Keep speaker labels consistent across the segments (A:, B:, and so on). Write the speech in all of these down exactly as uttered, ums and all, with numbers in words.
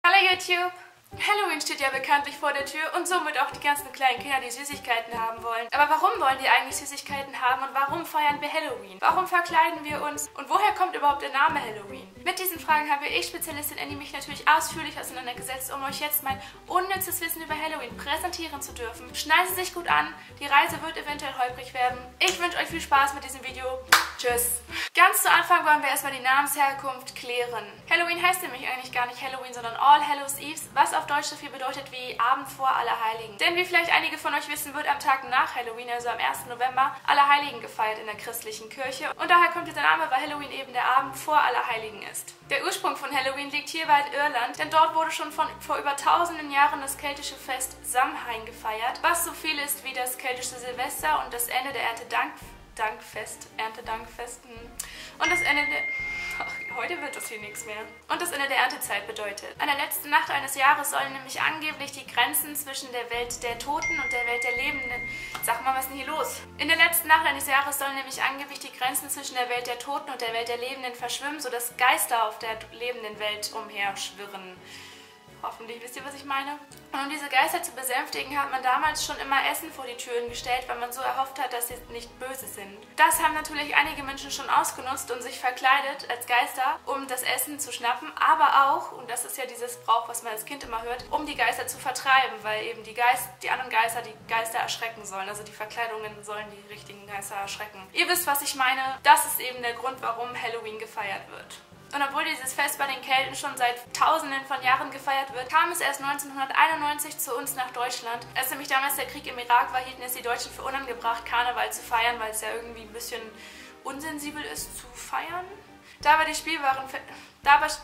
A: Hallo YouTube! Halloween steht ja bekanntlich vor der Tür und somit auch die ganzen kleinen Kinder, die Süßigkeiten haben wollen. Aber warum wollen die eigentlich Süßigkeiten haben und warum feiern wir Halloween? Warum verkleiden wir uns und woher kommt überhaupt der Name Halloween? Mit diesen Fragen habe ich, Spezialistin Annie, mich natürlich ausführlich auseinandergesetzt, um euch jetzt mein unnützes Wissen über Halloween präsentieren zu dürfen. Schneiden Sie sich gut an, die Reise wird eventuell holprig werden. Ich wünsche euch viel Spaß mit diesem Video. Tschüss! Ganz zu Anfang wollen wir erstmal die Namensherkunft klären. Halloween heißt nämlich eigentlich gar nicht Halloween, sondern All Hallows Eve, was auf Deutsch so viel bedeutet wie Abend vor Allerheiligen. Denn wie vielleicht einige von euch wissen, wird am Tag nach Halloween, also am ersten November, Allerheiligen gefeiert in der christlichen Kirche. Und daher kommt dieser Name, weil Halloween eben der Abend vor Allerheiligen ist. Der Ursprung von Halloween liegt hierbei in Irland, denn dort wurde schon von, vor über tausenden Jahren das keltische Fest Samhain gefeiert, was so viel ist wie das keltische Silvester und das Ende der Erntedank Dankfest, Erntedankfest und das Ende der... Ach, heute wird das hier nichts mehr. Und das Ende der Erntezeit bedeutet. An der letzten Nacht eines Jahres sollen nämlich angeblich die Grenzen zwischen der Welt der Toten und der Welt der Lebenden... Sag mal, was ist denn hier los? In der letzten Nacht eines Jahres sollen nämlich angeblich die Grenzen zwischen der Welt der Toten und der Welt der Lebenden verschwimmen, sodass Geister auf der lebenden Welt umherschwirren. Hoffentlich wisst ihr, was ich meine. Und um diese Geister zu besänftigen, hat man damals schon immer Essen vor die Türen gestellt, weil man so erhofft hat, dass sie nicht böse sind. Das haben natürlich einige Menschen schon ausgenutzt und sich verkleidet als Geister, um das Essen zu schnappen, aber auch, und das ist ja dieses Brauch, was man als Kind immer hört, um die Geister zu vertreiben, weil eben die, Geist, die anderen Geister die Geister erschrecken sollen. Also die Verkleidungen sollen die richtigen Geister erschrecken. Ihr wisst, was ich meine. Das ist eben der Grund, warum Halloween gefeiert wird. Und obwohl dieses Fest bei den Kelten schon seit tausenden von Jahren gefeiert wird, kam es erst neunzehnhunderteinundneunzig zu uns nach Deutschland. Als nämlich damals der Krieg im Irak war, hielten es die Deutschen für unangebracht, Karneval zu feiern, weil es ja irgendwie ein bisschen unsensibel ist zu feiern. Da war die Spielwaren... Da war...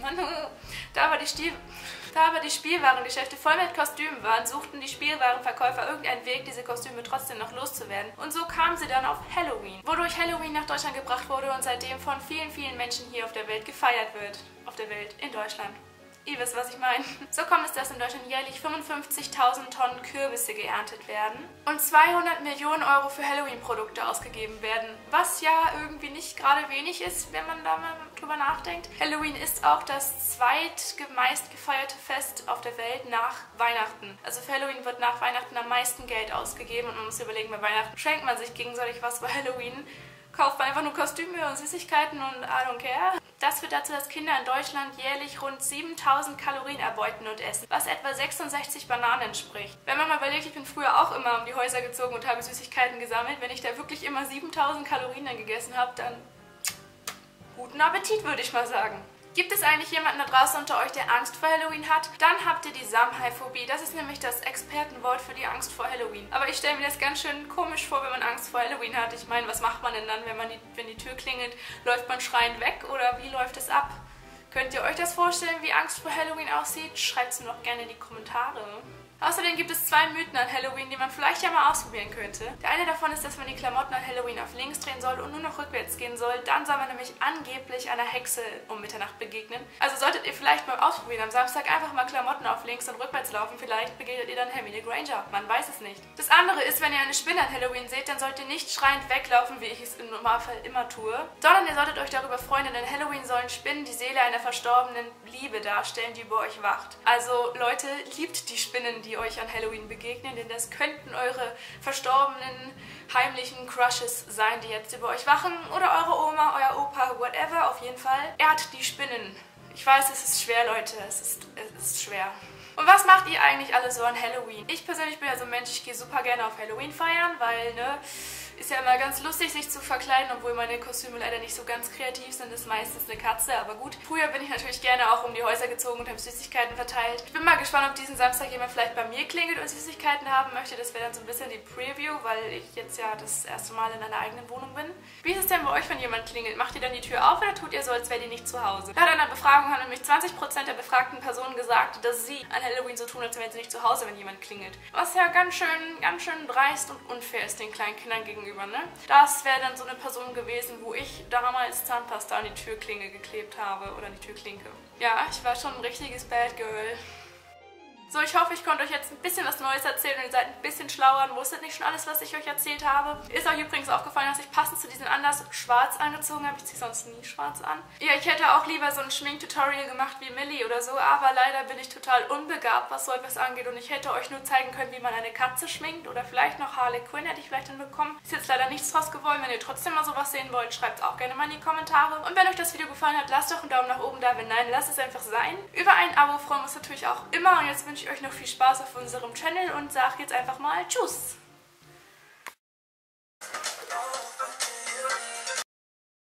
A: Da war die Stil... Da aber die Spielwarengeschäfte voll mit Kostümen waren, suchten die Spielwarenverkäufer irgendeinen Weg, diese Kostüme trotzdem noch loszuwerden. Und so kamen sie dann auf Halloween, wodurch Halloween nach Deutschland gebracht wurde und seitdem von vielen, vielen Menschen hier auf der Welt gefeiert wird. Auf der Welt, in Deutschland. Ihr wisst, was ich meine. So kommt es, dass in Deutschland jährlich fünfundfünfzigtausend Tonnen Kürbisse geerntet werden und zweihundert Millionen Euro für Halloween-Produkte ausgegeben werden, was ja irgendwie nicht gerade wenig ist, wenn man da mal drüber nachdenkt. Halloween ist auch das zweitmeist gefeierte Fest auf der Welt nach Weihnachten. Also für Halloween wird nach Weihnachten am meisten Geld ausgegeben und man muss überlegen, bei Weihnachten schenkt man sich gegenseitig was, bei Halloween kauft man einfach nur Kostüme und Süßigkeiten und I don't care. Das führt dazu, dass Kinder in Deutschland jährlich rund siebentausend Kalorien erbeuten und essen, was etwa sechsundsechzig Bananen entspricht. Wenn man mal überlegt, ich bin früher auch immer um die Häuser gezogen und habe Süßigkeiten gesammelt, wenn ich da wirklich immer siebentausend Kalorien dann gegessen habe, dann guten Appetit, würde ich mal sagen. Gibt es eigentlich jemanden da draußen unter euch, der Angst vor Halloween hat? Dann habt ihr die Samhain-Phobie. Das ist nämlich das Expertenwort für die Angst vor Halloween. Aber ich stelle mir das ganz schön komisch vor, wenn man Angst vor Halloween hat. Ich meine, was macht man denn dann, wenn, man die, wenn die Tür klingelt? Läuft man schreiend weg oder wie läuft es ab? Könnt ihr euch das vorstellen, wie Angst vor Halloween aussieht? Schreibt es mir doch gerne in die Kommentare. Außerdem gibt es zwei Mythen an Halloween, die man vielleicht ja mal ausprobieren könnte. Der eine davon ist, dass man die Klamotten an Halloween auf links drehen soll und nur noch rückwärts gehen soll. Dann soll man nämlich angeblich einer Hexe um Mitternacht begegnen. Also solltet ihr vielleicht mal ausprobieren am Samstag einfach mal Klamotten auf links und rückwärts laufen. Vielleicht begegnet ihr dann Hermine Granger. Man weiß es nicht. Das andere ist, wenn ihr eine Spinne an Halloween seht, dann sollt ihr nicht schreiend weglaufen, wie ich es im Normalfall immer tue. Sondern ihr solltet euch darüber freuen, denn in Halloween sollen Spinnen die Seele einer verstorbenen Liebe darstellen, die über euch wacht. Also Leute, liebt die Spinnen, die euch an Halloween begegnen, denn das könnten eure verstorbenen, heimlichen Crushes sein, die jetzt über euch wachen. Oder eure Oma, euer Opa, whatever, auf jeden Fall. Ehrt die Spinnen. Ich weiß, es ist schwer, Leute, es ist, es ist schwer. Und was macht ihr eigentlich alle so an Halloween? Ich persönlich bin ja so ein Mensch, ich gehe super gerne auf Halloween feiern, weil, ne, ist ja immer ganz lustig, sich zu verkleiden, obwohl meine Kostüme leider nicht so ganz kreativ sind. Das ist meistens eine Katze, aber gut. Früher bin ich natürlich gerne auch um die Häuser gezogen und habe Süßigkeiten verteilt. Ich bin mal gespannt, ob diesen Samstag jemand vielleicht bei mir klingelt und Süßigkeiten haben möchte. Das wäre dann so ein bisschen die Preview, weil ich jetzt ja das erste Mal in einer eigenen Wohnung bin. Wie ist es denn bei euch, wenn jemand klingelt? Macht ihr dann die Tür auf oder tut ihr so, als wäre die nicht zu Hause? Laut einer Befragung haben nämlich zwanzig Prozent der befragten Personen gesagt, dass sie an Halloween so tun, als wären sie nicht zu Hause, wenn jemand klingelt. Was ja ganz schön, ganz schön dreist und unfair ist den kleinen Kindern gegenüber, ne? Das wäre dann so eine Person gewesen, wo ich damals Zahnpasta an die Türklinge geklebt habe oder an die Türklinke. Ja, ich war schon ein richtiges Bad Girl. So, ich hoffe, ich konnte euch jetzt ein bisschen was Neues erzählen und ihr seid ein bisschen schlauer und wusstet nicht schon alles, was ich euch erzählt habe. Ist euch übrigens aufgefallen, dass ich passend zu diesem Anlass schwarz angezogen habe. Ich ziehe sonst nie schwarz an. Ja, ich hätte auch lieber so ein Schminktutorial gemacht wie Millie oder so, aber leider bin ich total unbegabt, was so etwas angeht und ich hätte euch nur zeigen können, wie man eine Katze schminkt oder vielleicht noch Harley Quinn hätte ich vielleicht hinbekommen. Ist jetzt leider nichts draus geworden. Wenn ihr trotzdem mal sowas sehen wollt, schreibt es auch gerne mal in die Kommentare. Und wenn euch das Video gefallen hat, lasst doch einen Daumen nach oben da. Wenn nein, lasst es einfach sein. Über ein Abo freuen wir uns natürlich auch immer und jetzt wünsche ich euch noch viel Spaß auf unserem Channel und sage jetzt einfach mal Tschüss!